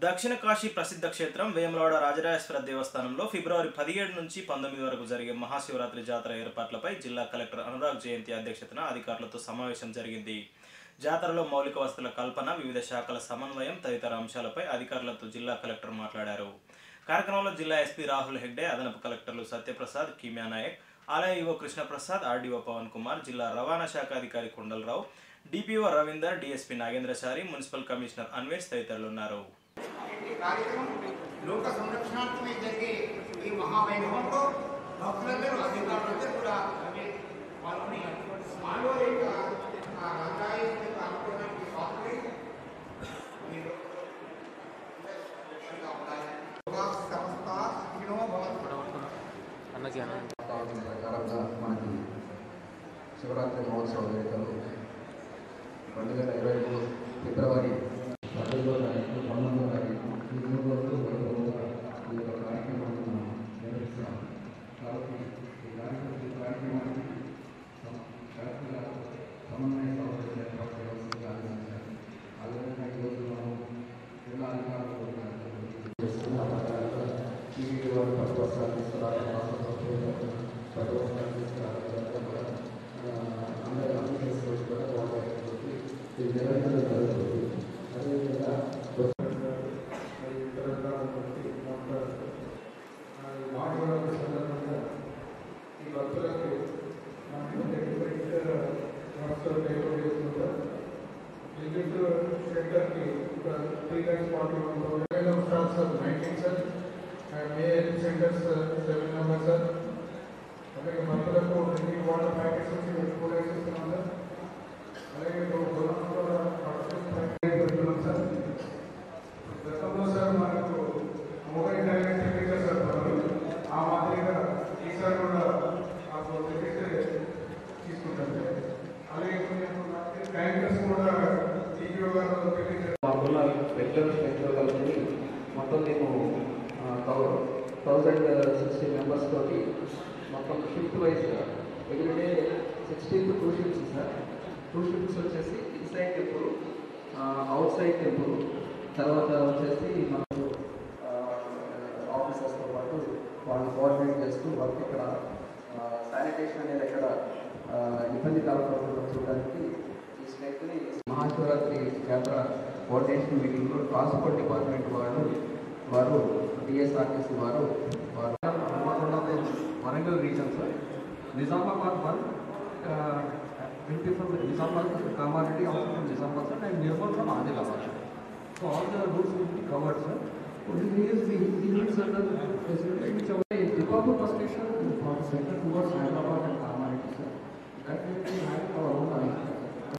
దక్షిణ కాశీ ప్రసిద్ధ క్షేత్రం వేములవాడ రాజరాజేశ్వర దేవస్థానంలో ఫిబ్రవరి 17 నుంచి 19 వరకు జరిగే మహాశివరాత్రి జాతర ఏర్పాట్లపై జిల్లా కలెక్టర్ అనురాగ్ జయంతి అధ్యక్షతన అధికారులతో సమావేశం జరిగింది. జాతరలో మౌలిక వసతుల కల్పన, వివిధ శాఖల సమన్వయం తదితర అంశాలపై అధికారులతో జిల్లా కలెక్టర్ మాట్లాడారు. కార్యక్రమంలో జిల్లా ఎస్పీ రాహుల్ హెగ్డే, అదనపు కలెక్టర్లు సత్యప్రసాద్, కిమ్యా నాయక్, ఆలయ ఈవో కృష్ణప్రసాద్, ఆర్డీఓ పవన్ కుమార్, జిల్లా రవాణా శాఖ అధికారి Kondalarao, DPO Ravinder, DSP Nagendrachari, municipal commissioner Anvesh తదితరులు ఉన్నారు. कार्यक्रम लोक संरक्षणार्थमे జరిగే ఈ మహావైభవంలో భక్తులందరూ అధికారులందరూ కూడా పాల్గొని మాలో యొక్క రంగాయని అనుకోవడానికి స్వాతంత్ర్యం మీరు సంస్థ అన్నకి ప్రకారంగా మనకి శివరాత్రి మహోత్సవ వేడుకలు 2023 ఫిబ్రవరి 10వ తారీఖు 19వ తారీఖు ఈ 3 రోజులు వైభవంగా ఈ యొక్క కార్యక్రమాన్ని మనం నిర్వహిస్తాం. కాబట్టి ఈ కార్యక్రమానికి శాఖల సమన్వయ సభలు ఏర్పాటు చేయవలసిందిగా ఆదేశించారు. అదేవిధంగా ఈరోజు మనం జిల్లా అధికారులు చేస్తున్న ప్రకారంగా టీవీ వారు పట్టు వస్త్రాలు తీసుకురావడం, పట్టు వస్త్రాలు తీసుకురావడం కూడా అందరూ చేసుకోవచ్చు కూడా బాగుంటుంది. ఇది నిర్వహించడం జరుగుతుంది. అదేవిధంగా ఈ భక్తులకు విజిట్ సెంటర్కి ఒక 3 lakhs 40 స్టాఫ్ 19 సార్, మే సెంటర్స్ 7 members సార్. అలాగే భక్తులకు డ్రింకింగ్ వాటర్ ప్యాకెట్స్ వచ్చి 4 lakhs ఇస్తున్నాం సార్. అలాగే పెడుతున్నాం సార్. గతంలో సార్ మనకు మొబైల్ డైరెక్ట్ టెక్నికల్ సార్ ఆ మాదిరిగా ఈసారి కూడా ఆ తీసుకుంటాం సార్. అలాగే ట్యాంకర్స్ కూడా టీవీ గారు మాకున్న రెగ్యులర్ స్ట్రెంగ్త్లో కలిపి మొత్తం మేము 1060 members తోటి మొత్తం షిఫ్ట్ వైజ్గా everyday 16 to 2 shifts sir. 2 shifts వచ్చేసి inside temple, outside temple, తర్వాత వచ్చేసి మనకు ఆఫీసర్స్తో పాటు వాళ్ళు కోఆర్డినేట్ చేస్తూ వర్క్ ఇక్కడ శానిటేషన్ అనేది ఎక్కడ ఇబ్బంది కలగకుండా చూడడానికి ఈ స్ట్రెంగ్త్ని మహాశివరాత్రి జాతర కోఆర్డినేషన్ మీటింగ్లో ట్రాన్స్పోర్ట్ డిపార్ట్మెంట్ వారు టీఎస్ఆర్టీసీ వారు Warangal region sir, Nizamabad 1, MP from Nizamabad, Kamaradi also from Nizamabad sir, and Nirmal from Adilabad. So all the routes will be covered sir. Only thing is we need certain facility which are Dipapur station for the center towards Hyderabad and Kamaradi sir. That will be having our own arrangement.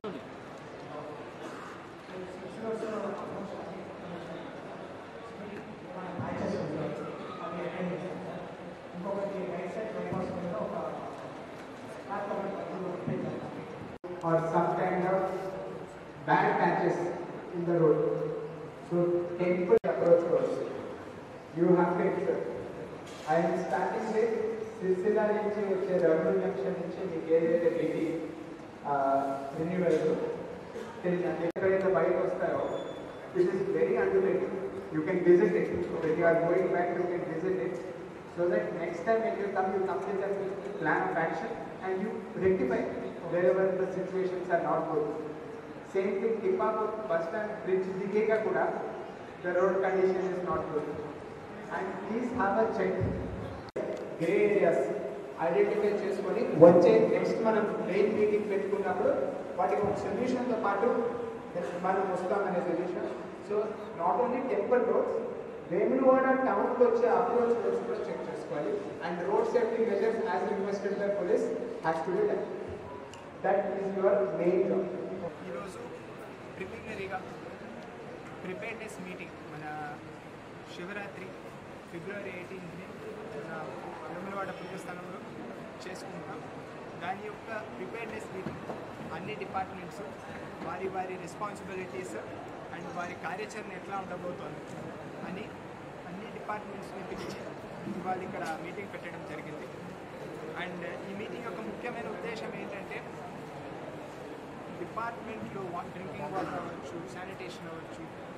or some kind of bad patches in the road. So temple approach roads. You have to accept. I am starting with Silsila నుంచి వచ్చే revenue junction నుంచి మీకు ఏదైతే BT renewal తెలియదండి ఎక్కడైతే బయట వస్తాయో this is very underrated. You can visit it. When you are going back you can visit it. So that next time when you come with a plan of action and you rectify wherever the situations are not good. Same thing, Tipapur bus stand bridge digega kuda the road condition is not good. And please have a check. Grey areas identify cheskoni vache next మనం main meeting పెట్టుకున్నప్పుడు వాటికి ఒక solution తో పాటు మనం వస్తామనే solution. So not only temple roads, Vemulawada town లో వచ్చే అప్రోచ్ రోడ్స్ కూడా చెక్ చేసుకోవాలి. And road safety measures as requested by police has to be done. That is your main job. ఈరోజు ప్రిలిమినరీగా ప్రిపేర్నెస్ మీటింగ్ మన శివరాత్రి ఫిబ్రవరి 18ని మన వేములవాడ పుణ్యస్థానంలో చేసుకుంటాం. దాని యొక్క ప్రిపేర్నెస్ మీటింగ్ అన్ని డిపార్ట్మెంట్స్ వారి వారి రెస్పాన్సిబిలిటీస్ అండ్ వారి కార్యాచరణ ఎట్లా ఉండబోతోంది అని అన్ని డిపార్ట్మెంట్స్ని పిలిచి ఇవాళ ఇక్కడ మీటింగ్ పెట్టడం జరిగింది. అండ్ ఈ మీటింగ్ యొక్క ముఖ్యమైన ఉద్దేశం ఏంటంటే డిపార్ట్మెంట్లో డ్రింకింగ్ వాటర్ అవ్వచ్చు, శానిటేషన్ అవ్వచ్చు,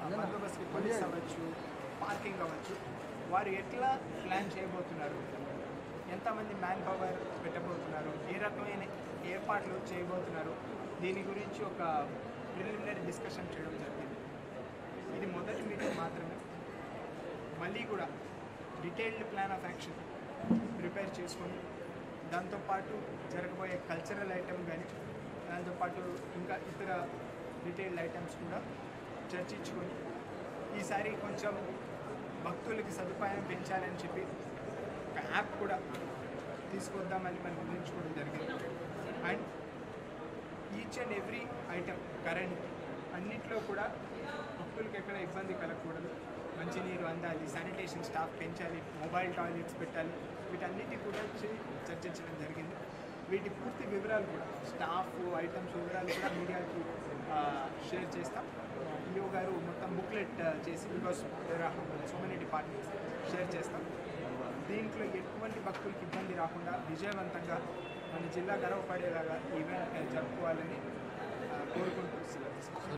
బందోబస్తుకి పోలీస్ అవ్వచ్చు, పార్కింగ్ అవ్వచ్చు, వారు ఎట్లా ప్లాన్ చేయబోతున్నారు, ఎంతమంది మ్యాన్ పవర్ పెట్టబోతున్నారు, ఏ రకమైన ఏర్పాట్లు చేయబోతున్నారు, దీని గురించి ఒక ప్రిలిమినరీ డిస్కషన్ చేయడం జరిగింది. ఇది మొదటి మీటింగ్ మాత్రమే. మళ్ళీ కూడా detailed plan of action prepare చేసుకొని దాంతోపాటు జరగబోయే కల్చరల్ ఐటమ్ కానీ దాంతోపాటు ఇంకా ఇతర డీటెయిల్డ్ ఐటమ్స్ కూడా చర్చించుకొని ఈసారి కొంచెం భక్తులకి సదుపాయం పెంచాలని చెప్పి ఒక యాప్ కూడా తీసుకొద్దామని మనం నిర్ణయించుకోవడం జరిగింది. And each and every item current అన్నిట్లో కూడా భక్తులకు ఎక్కడ ఇబ్బంది కలగకూడదు, మంచినీరు అందాలి, శానిటేషన్ స్టాఫ్ పెంచాలి, మొబైల్ టాయిలెట్స్ పెట్టాలి, వీటన్నిటి కూడా చర్చించడం జరిగింది. వీటి పూర్తి వివరాలు కూడా స్టాఫ్ ఐటమ్స్ వివరాలు కూడా మీడియాకి షేర్ చేస్తాం. ఈఓ గారు మొత్తం బుక్లెట్ చేసి because there are so many departments share చేస్తాం. దీంట్లో ఎటువంటి భక్తులకి ఇబ్బంది రాకుండా విజయవంతంగా మన జిల్లా గర్వపడేలాగా ఈవెంట్ జరుపుకోవాలని కోరుకుంటూ